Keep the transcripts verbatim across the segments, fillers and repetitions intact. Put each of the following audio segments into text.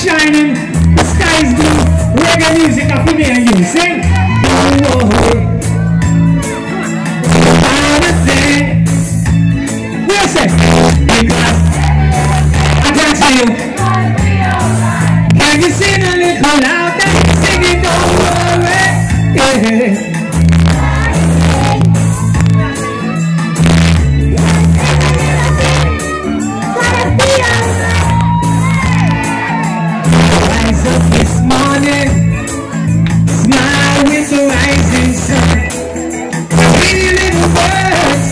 shining, the sky is blue. Reggae music up in me and you sing. Don't worry about a thing. Where's it? Because I can't see you. Can you sing a little louder? Sing it, don't worry. Yeah. This morning, smile with the rising sun. Pretty little birds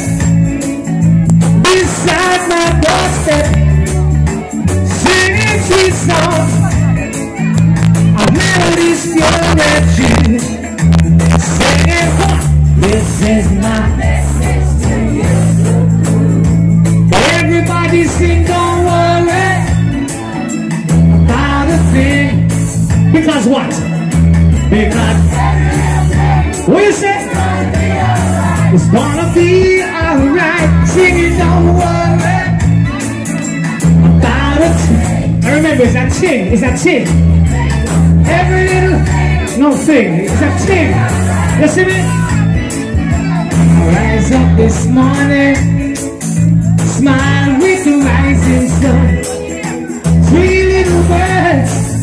beside my doorstep, singing sweet songs of melodies pure and true. Singing, this is my message to you. Everybody sing, don't worry about a thing. Because what? Because what you say? It's gonna be alright. Sing it, don't worry about it. I remember, it's that thing, it's that thing. Every little, no thing, it's that thing. You see me? I rise up this morning, smile with the rising sun. Three little birds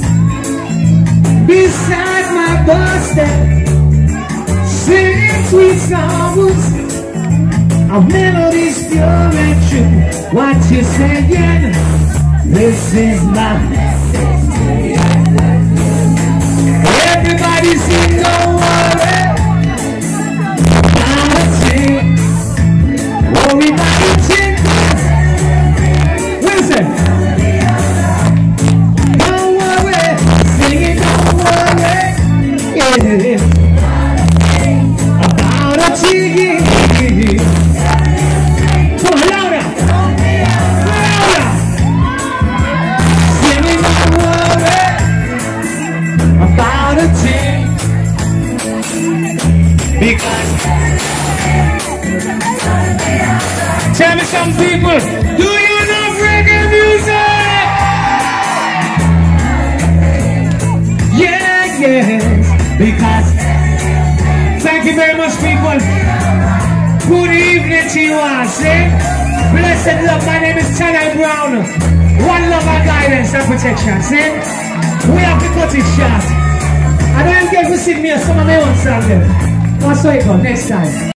beside my doorstep, singing sweet songs of melodies pure and true. What you saying? This is my message to you. Everybody sing, don't worry about a thing. Worry about a thing. Listen. About a thing. Come on, louder. Louder. Singing, don't worry about a thing. Because tell me some people, do you know reggae music? Yeah, yes. Because thank you very much, people. Good evening to you all, see? Blessed love, my name is Channel Brown. One love and guidance and protection, see? We have to cut it short. I don't get to sing me some of my own songs. What's so it go next time?